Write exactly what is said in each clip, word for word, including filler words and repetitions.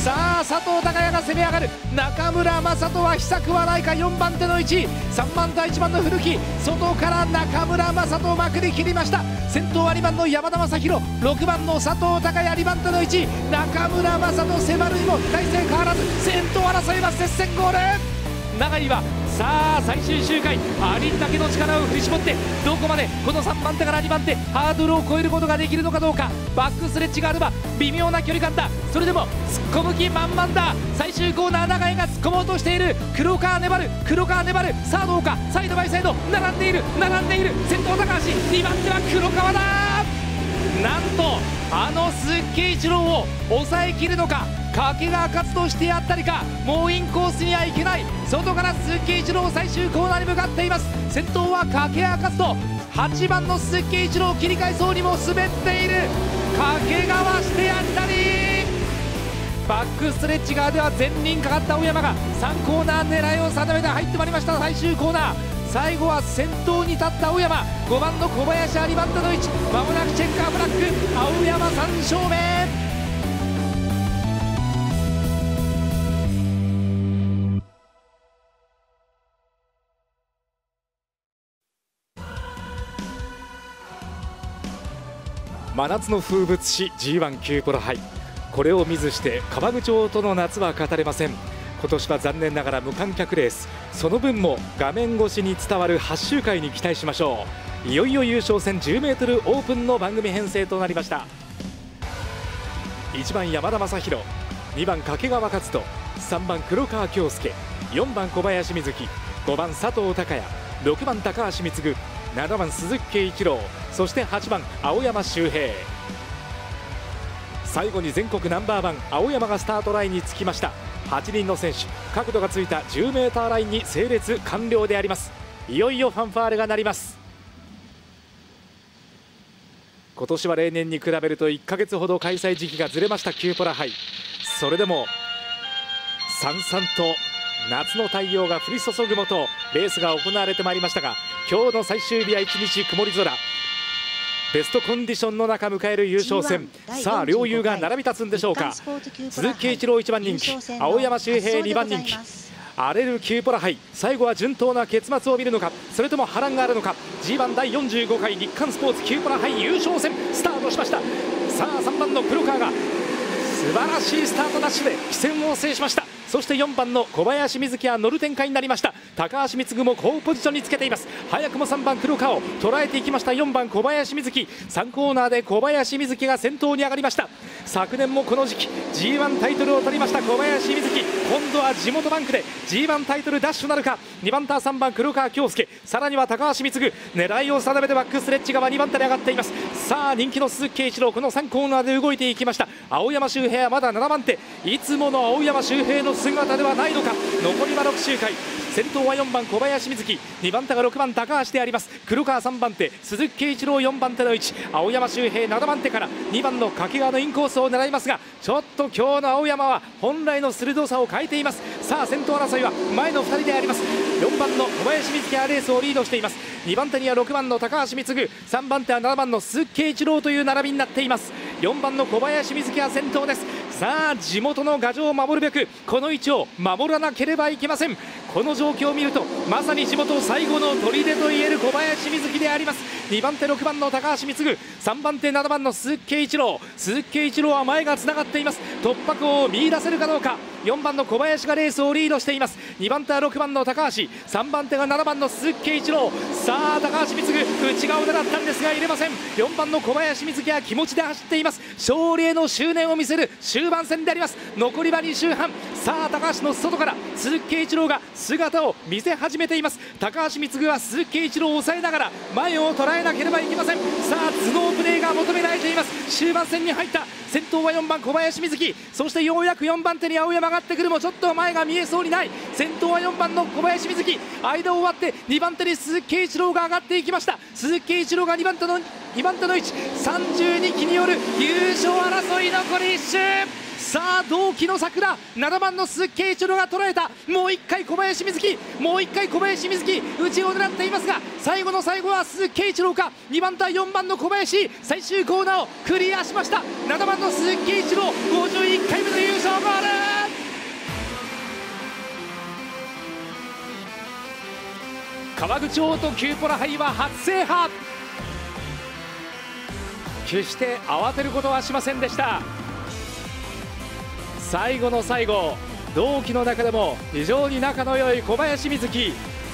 さあ佐藤孝也が攻め上がる。中村正人は秘策はないか。よんばん手のいち、さんばん手いちばんの古木、外から中村正人をまくり切りました。先頭はにばんの山田正宏、ろくばんの佐藤孝也、にばん手のいち、中村正人、迫るにも体勢変わらず、先頭争いは接戦ゴール。長井はさあ最終周回、ありったけの力を振り絞ってどこまでこのさんばん手からにばん手ハードルを超えることができるのかどうか。バックスレッジがあれば微妙な距離感だ。それでも突っ込む気満々だ。最終コーナー長井が突っ込もうとしている。黒川粘る、黒川粘る。さあどうか。サイドバイサイド並んでいる、並んでいる。先頭高橋、にばん手は黒川だ。なんとあの鈴木一郎を抑えきるのか。掛川勝としてやったりか。もうインコースにはいけない。外から鈴木一郎最終コーナーに向かっています。先頭は掛川勝とはちばんの鈴木一郎、切り替えそうにも滑っている。掛川してやったり。バックストレッチ側では前輪かかった青山がさんコーナー狙いを定めて入ってまいりました。最終コーナー最後は先頭に立った青山、ごばんの小林はにばん手の位置。まもなくチェッカーフラッグ、青山さん勝目。真夏の風物詩 ジーワン キューポロ杯、これを見ずして川口町との夏は語れません。今年は残念ながら無観客レース、その分も画面越しに伝わるはち周回に期待しましょう。いよいよ優勝戦 じゅうメートル オープンの番組編成となりました。いちばん山田正宏、にばん掛川勝人、さんばん黒川恭介、よんばん小林瑞希、ごばん佐藤孝也、ろくばん高橋光、ななばん鈴木圭一郎、そしてはちばん青山修平。最後に全国ナンバーワン青山がスタートラインにつきました。はちにんの選手、角度がついた じゅうメーター ラインに整列完了であります。いよいよファンファーレが鳴ります。今年は例年に比べるといっかげつほど開催時期がずれましたキューポラ杯。それでもさんさんと夏の太陽が降り注ぐもとレースが行われてまいりましたが、今日の最終日はいちにち曇り空、ベストコンディションの中迎える優勝戦。さあ両雄が並び立つんでしょうか。鈴木圭一郎いちばん人気、青山修平にばん人気。荒れるキューポラ杯、最後は順当な結末を見るのか、それとも波乱があるのか。 ジーワン だいよんじゅうごかい日刊スポーツキューポラ杯優勝戦スタートしました。さあさんばんの黒川が素晴らしいスタートダッシュで棋戦を制しました。そしてよんばんの小林瑞希は乗る展開になりました。高橋光も好ポジションにつけています。早くもさんばん黒川を捉えていきました。よんばん小林瑞希、さんコーナーで小林瑞希が先頭に上がりました。昨年もこの時期 ジーワン タイトルを取りました小林瑞希、今度は地元バンクで ジーワン タイトルダッシュなるか。にばん手さんばん黒川恭介、さらには高橋光、狙いを定めてバックストレッチ側にばん手で上がっています。さあ人気の鈴木圭一郎、このさんコーナーで動いていきました。青山修平はまだななばん手、いつもの青山修平の姿ではないのか。残りはろく周回、先頭はよんばん小林瑞希、にばん手がろくばん高橋であります。黒川さんばん手、鈴木圭一郎よんばん手の位置、青山修平ななばん手からにばんの掛川のインコースを狙いますが、ちょっと今日の青山は本来の鋭さを変えています。さあ先頭争いは前のふたりであります。よんばんの小林瑞希がレースをリードしています。にばん手にはろくばんの高橋光、さんばん手はななばんの鈴木圭一郎という並びになっています。よんばんの小林瑞希は先頭です。さあ地元の牙城を守るべくこの位置を守らなければいけません。この状況を見るとまさに地元最後の砦といえる小林瑞希であります。にばん手ろくばんの高橋光、さんばん手ななばんの鈴木圭一郎、鈴木圭一郎は前がつながっています。突破口を見出せるかどうか。よんばんの小林がレースをリードしています。にばん手はろくばんの高橋、さんばん手がななばんの鈴木圭一郎。さあ高橋光、内側を狙ったんですが入れません。よんばんの小林瑞希は気持ちで走っています。勝利への執念を見せる終盤戦であります。残りはに周半。さあ高橋の外から鈴木圭一郎が姿を見せ始めています。高橋光は鈴木圭一郎を抑えながら前を捉えなければいけません。さあ頭脳プレーが求められています。終盤戦に入った。先頭はよんばん小林瑞希、そしてようやくよんばん手に青山が上がってくるもちょっと前が見えそうにない。先頭はよんばんの小林瑞希、間を割ってにばん手に鈴木圭一郎が上がっていきました。鈴木圭一郎がにばん手のにばん手の位置、さんじゅうにきによる優勝争い残りいっ周。さあ同期の桜、ななばんの鈴木圭一郎が捉えた。もういっかい小林瑞希、もういっかい小林瑞希、内を狙っていますが最後の最後は鈴木圭一郎か。にばん手はよんばんの小林、最終コーナーをクリアしました。ななばんの鈴木圭一郎、ごじゅういっかいめの優勝ゴール。 川口オートキューポラ杯は初制覇。決して慌てることはしませんでした。最後の最後、同期の中でも非常に仲の良い小林瑞希、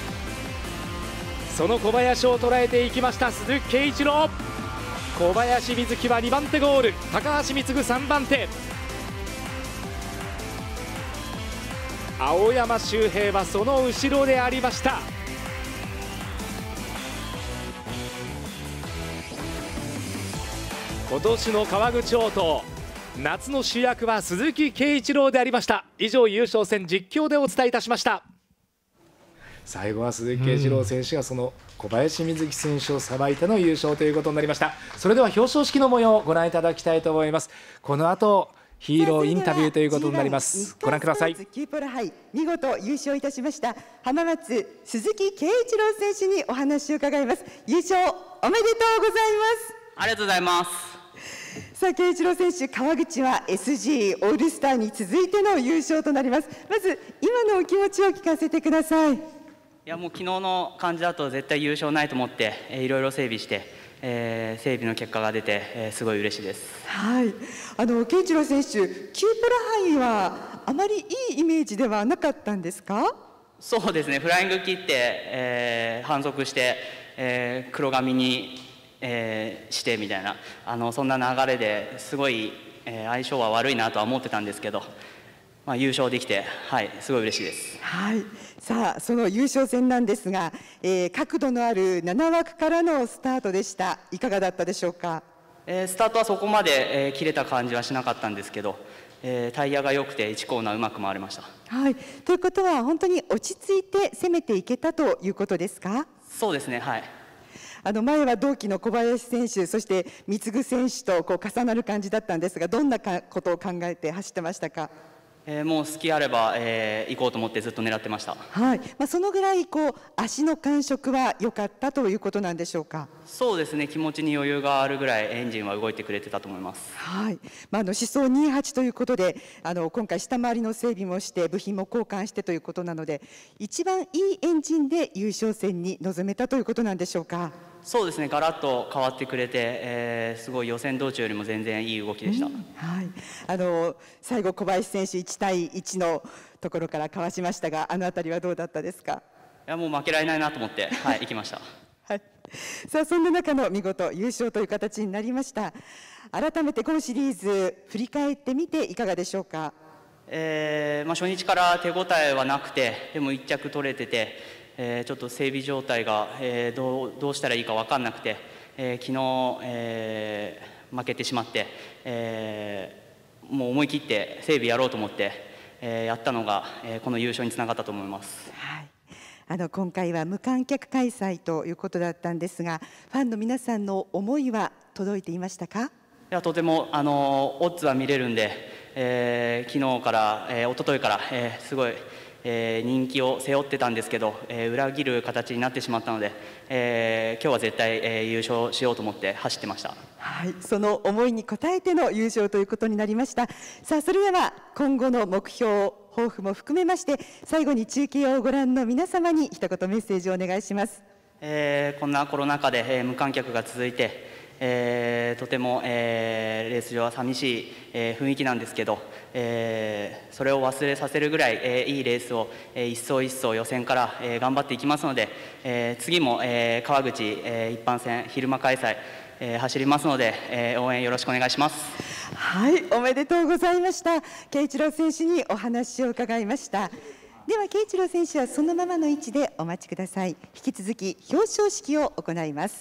その小林を捉えていきました鈴木圭一郎。小林瑞希はにばん手ゴール、高橋貢さんばん手、青山修平はその後ろでありました。今年の川口オート、夏の主役は鈴木圭一郎でありました。以上、優勝戦実況でお伝えいたしました。最後は鈴木圭一郎選手がその小林瑞希選手をさばいての優勝ということになりました。それでは表彰式の模様をご覧いただきたいと思います。この後ヒーローインタビューということになります。ご覧ください。 キューポラ杯見事優勝いたしました浜松鈴木圭一郎選手にお話を伺います。優勝おめでとうございます。 ありがとうございます。 さあ、圭一郎選手、川口は エスジー オールスターに続いての優勝となります。まず今のお気持ちを聞かせてください。 いや、もう昨日の感じだと絶対優勝ないと思って、えー、いろいろ整備して、えー、整備の結果が出て、えー、すごい嬉しいです。 はい、あの圭一郎選手、キューポラ杯はあまりいいイメージではなかったんですか？ そうですね、フライング切って、えー、反則して、えー、黒髪に、えー、してみたいな、あのそんな流れですごい、えー、相性は悪いなとは思ってたんですけど、まあ、優勝できて、はい、すごい嬉しいです。 はい、さあその優勝戦なんですが、えー、角度のあるなな枠からのスタートでした。いかがだったでしょうか？ えー、スタートはそこまで、えー、切れた感じはしなかったんですけど、えー、タイヤが良くていちコーナーうまく回れました。 はい、ということは本当に落ち着いて攻めていけたということですか？ そうですね、はい。 あの前は同期の小林選手、そして貢選手とこう重なる感じだったんですが、どんなかことを考えて走ってましたか？ えー、もう好きあれば、えー、行こうと思ってずっと狙ってました。 はい、まあ、そのぐらいこう足の感触は良かったということなんでしょうか？ そうですね、気持ちに余裕があるぐらいエンジンは動いてくれてたと思います。 はい、まあ、あの思想にじゅうはちということで、あの今回下回りの整備もして部品も交換してということなので、一番いいエンジンで優勝戦に臨めたということなんでしょうか？ そうですね、ガラッと変わってくれて、えー、すごい予選道中よりも全然いい動きでした。うん、 はい、あの最後小林選手いち対いちのところからかわしましたが、あのあたりはどうだったですか？ いや、もう負けられないなと思って、はい、行きました。 はい、さあそんな中の見事優勝という形になりました。改めてこのシリーズ振り返ってみていかがでしょうか？ えーまあ、初日から手応えはなくて、でもいっ着取れてて、えー、ちょっと整備状態が、えー、どう、どうしたらいいか分かんなくて、えー、昨日、えー、負けてしまって、えー、もう思い切って整備やろうと思って、えー、やったのが、えー、この優勝につながったと思います。 はい、あの今回は無観客開催ということだったんですが、ファンの皆さんの思いは届いていましたか？ いや、とてもあのオッズは見れるんで、えー、昨日から、えー、一昨日から、えー、すごい、えー、人気を背負ってたんですけど、えー、裏切る形になってしまったので、えー、今日は絶対、えー、優勝しようと思って走ってました。 はい、その思いに応えての優勝ということになりました。さあそれでは今後の目標抱負も含めまして、最後に中継をご覧の皆様に一言メッセージをお願いします。 えー、こんなコロナ禍で、えー、無観客が続いて、えー、とても、えー、レース場は寂しい、えー、雰囲気なんですけど、えー、それを忘れさせるぐらい、えー、いいレースを、えー、一層一層予選から、えー、頑張っていきますので、えー、次も、えー、川口、えー、一般戦昼間開催、えー、走りますので、えー、応援よろしくお願いします。 はい、おめでとうございました。圭一郎選手にお話を伺いました。では圭一郎選手はそのままの位置でお待ちください。引き続き表彰式を行います。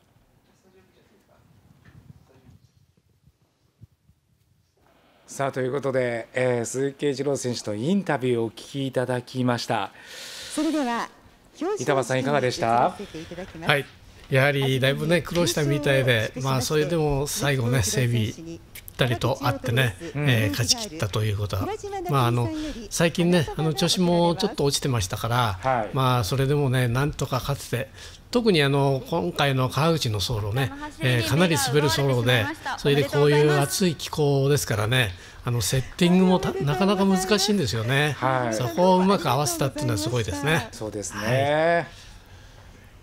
さあということで、えー、鈴木圭一郎選手とインタビューをお聞きいただきました。 それでは板橋さんいかがでした？ はい、やはりだいぶね苦労したみたいで、まあそれでも最後ね整備ぴったりとあってね、うん、えー、勝ち切ったということは、まああの最近ねあの調子もちょっと落ちてましたから、はい、まあそれでもねなんとか勝てて。特にあの今回の川口の走路ね、えー、かなり滑る走路で、それでこういう暑い気候ですからね、あのセッティングもなかなか難しいんですよね、はい、そこをうまく合わせたっていうのはすごいですね。 そうですね、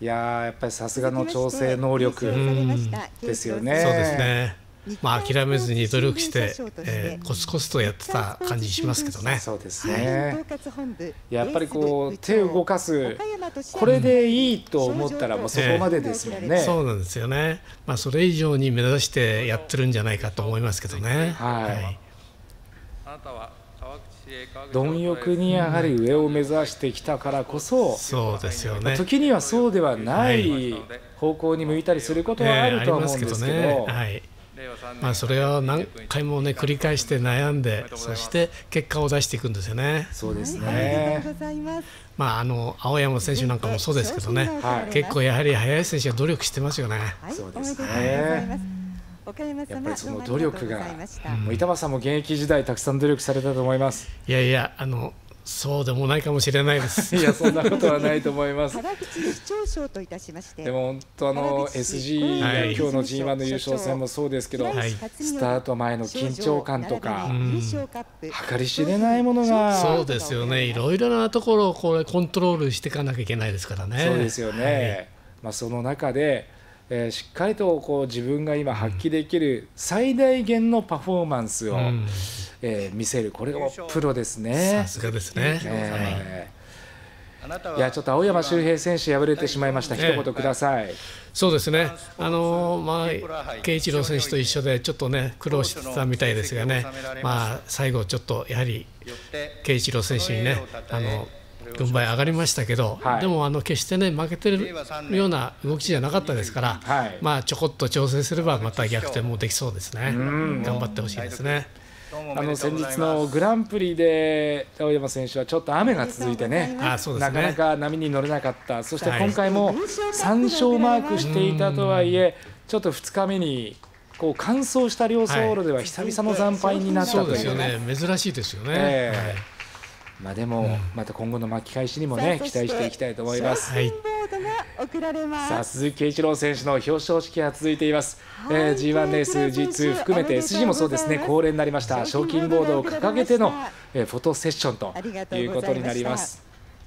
いやー、やっぱりさすがの調整能力ですよね。 そうですね。まあ諦めずに努力して、えー、コツコツとやってた感じしますけどね。 そうですね。やっぱりこう手を動かす、これでいいと思ったらもうそこまでですもんね。 えー、そうなんですよね。まあそれ以上に目指してやってるんじゃないかと思いますけどね。 はい。はい、 あなたは貪欲にやはり上を目指してきたからこそ、 そうですよね。 時にはそうではない方向に向いたりすることはあると思うんですけど。 まあそれを何回もね繰り返して悩んで、そして結果を出していくんですよね。 そうですね。 まああの青山選手なんかもそうですけどね、はい、結構やはり速い選手は努力してますよね。 そうですね。やっぱりその努力が、もう板場さんも現役時代たくさん努力されたと思います。 いやいや、あのそうでもないかもしれないです。 いや、そんなことはないと思います。 原口市長賞といたしまして、 でも本当あの エスジーはい、 今日の ジーワン の優勝戦もそうですけど、はい、スタート前の緊張感とか、うん、計り知れないものが、 そうですよね。いろいろなところをこれコントロールしていかなきゃいけないですからね。 そうですよね。はい、まあその中で、えー、しっかりとこう自分が今発揮できる最大限のパフォーマンスを、うん、えー、見せる、これがプロですね。 さすがですね。 えー、いやちょっと青山修平選手敗れてしまいました。一言ください。えー、 そうですね。あのまあ慶一郎選手と一緒でちょっとね苦労してたみたいですがね。まあ最後ちょっとやはり慶一郎選手にねあの軍配上がりましたけど、はい、でもあの決してね負けてるような動きじゃなかったですから、はい、まあちょこっと調整すればまた逆転もできそうですね。頑張ってほしいですね。 あの先日のグランプリで青山選手はちょっと雨が続いてね、 あそうですね、 なかなか波に乗れなかった。そして今回もさん勝マークしていたとはいえ、ちょっとふつかめにこう完走した両走路では久々の惨敗になったという、 そうですよね。珍しいですよね。 えーはい、まあでも、うん、また今後の巻き返しにもね期待していきたいと思います。はい、さあ鈴木圭一郎選手の表彰式が続いています。はい、えー、ジーワン レース ジーツー 含めて エスジー もそうですね、恒例になりました賞金ボードを掲げての、えー、フォトセッションということになります。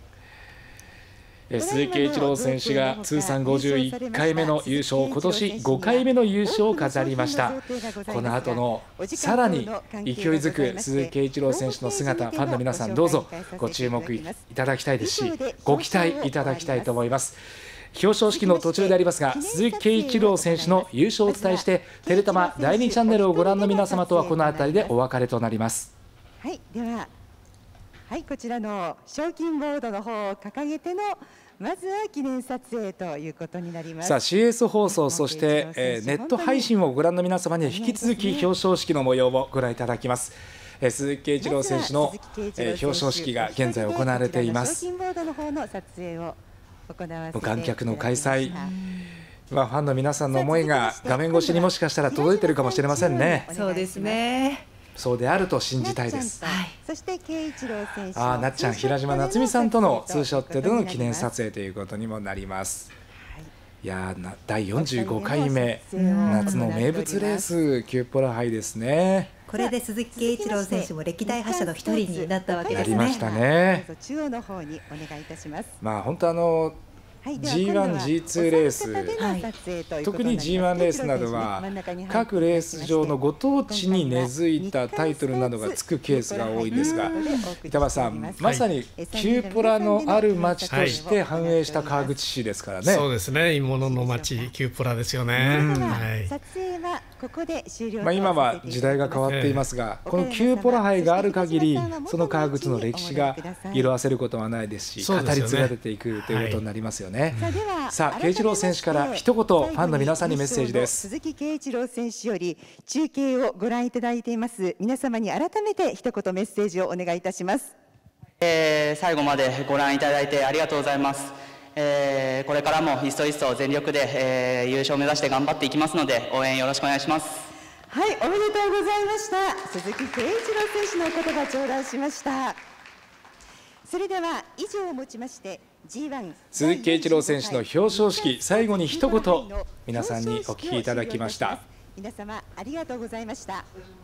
鈴木圭一郎選手が通算ごじゅういっかいめの優勝、今年ごかいめの優勝を飾りました。この後のさらに勢いづく鈴木圭一郎選手の姿、ファンの皆さんどうぞご注目いただきたいですし、ご期待いただきたいと思います。表彰式の途中でありますが、鈴木圭一郎選手の優勝をお伝えして、テレタマだいにチャンネルをご覧の皆様とはこの辺りでお別れとなります。 はい、では、はい、こちらの賞金ボードの方を掲げてのまずは記念撮影ということになります。 さあ シーエス 放送、そして、えー、ネット配信をご覧の皆様には引き続き表彰式の模様をご覧いただきます。えー、鈴木圭一郎選手の、えー、表彰式が現在行われています。無観客の開催、まあ、ファンの皆さんの思いが画面越しにもしかしたら届いているかもしれませんね。 そうですね。 そうであると信じたいです。 はい、そして圭一郎選手、 ああ、なっちゃん、平島夏美さんとのツーショットでの記念撮影ということにもなります。はい、いやー、だいよんじゅうごかいめ夏の名物レースキューポラ杯ですね。 これで鈴木圭一郎選手も歴代覇者の一人になったわけですね。 なりましたね。 中央の方にお願いいたします。 まあ本当あのジーワン、ジーツー レース、はい、特に ジーワン レースなどは各レース場のご当地に根付いたタイトルなどがつくケースが多いんですが、板場さん、まさにキューポラのある町として繁栄した川口市ですからね。 そうですね、鋳物の町キューポラですよね。 まあ今は時代が変わっていますが、このキューポラ杯がある限りその川口の歴史が色あせることはないですし、語り継がれていくということになりますよね。さあ、圭一郎選手から一言ファンの皆さんにメッセージです。 鈴木圭一郎選手より中継をご覧いただいています皆様に改めて一言メッセージをお願いいたします。 えー、最後までご覧いただいてありがとうございます。えー、これからも一層一層全力で、えー、優勝を目指して頑張っていきますので応援よろしくお願いします。 はい、おめでとうございました。鈴木圭一郎選手のお言葉頂戴しました。それでは以上をもちましてジーワン鈴木圭一郎選手の表彰式、最後に一言皆さんにお聞きいただきました。 皆様ありがとうございました。